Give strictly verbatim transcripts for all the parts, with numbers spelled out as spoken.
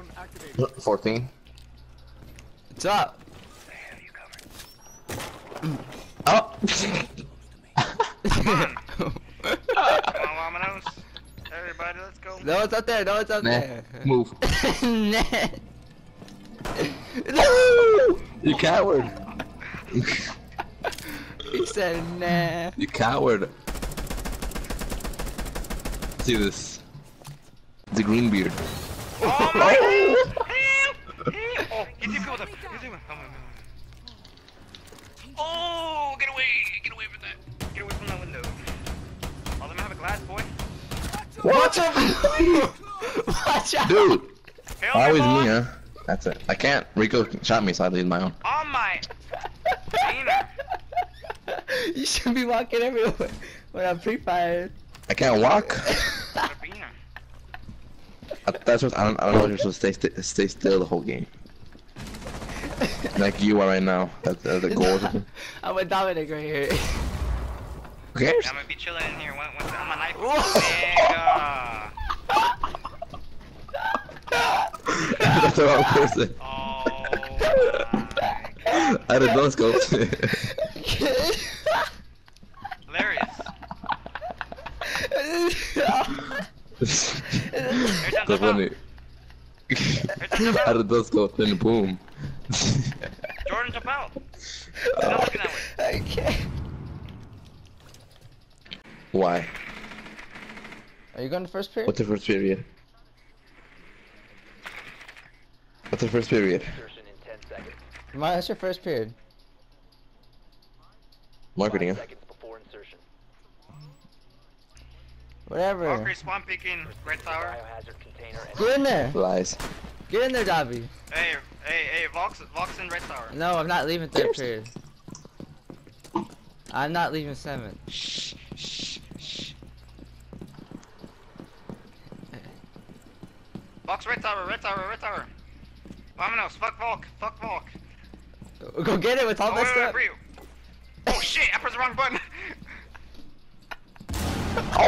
fourteen. What's up? Oh! Come on. Come on, Domino's. Everybody, let's go. No, it's up there. No, it's up Nah. there. Move. Nah. No! You coward! He said nah. You coward! See this? The green beard. Oh my god! Help! Help! Oh, get the people. Get the people. Oh, oh, get away! Get away from that! Get away from that window. Oh, let me have a glass, boy. Watch out! Watch out! Dude! Help Always me, me, huh? That's it. I can't. Rico shot me, so I leave my own. On my Dana. You should be walking everywhere when I'm pre-fired. I can't walk. Sabina. I- That's what I don't. I don't know if you're supposed to stay, st stay still the whole game. Like you are right now. That's uh, the goal. I'm with Dominic right here. Who cares? I'm gonna be chilling in here once once I'm a knife. Whoa. Nigga. That's the wrong person. Oh my god. I did no scopes. Hilarious. So funny. I did no scopes, then boom. Jordan, jump out. He's not looking that way. I can't. Why? Are you going to first period? What's the first period? What's the first period? My, that's your first period. Marketing, huh? Whatever. Walker, spawn picking, red tower. Get in there. Lies. Get in there, Dobby. Hey, hey, hey, Vox, Vox in red tower. No, I'm not leaving third period. I'm not leaving seventh. Shh, shh, shh. Vox, red tower, red tower, red tower. Vámonos, fuck Volk, fuck Volk. Go get it with all Oh, that wait, wait, stuff. wait, oh shit, I pressed the wrong button. Oh!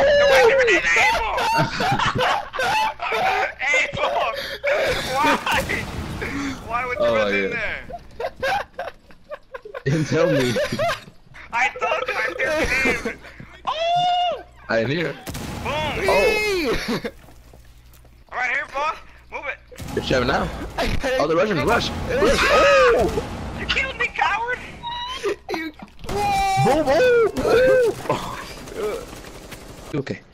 Hey, Volk! Why? Why would you Oh, run in yeah. there? You didn't tell me. I told you I didn't name. Oh! I didn't hear. Boom! Oh! Alright, here, Volk. Move it. You're shoving now. Oh, the Russians, rush! Rush! Oh! You killed me, coward! You. Boom! Oh! Okay.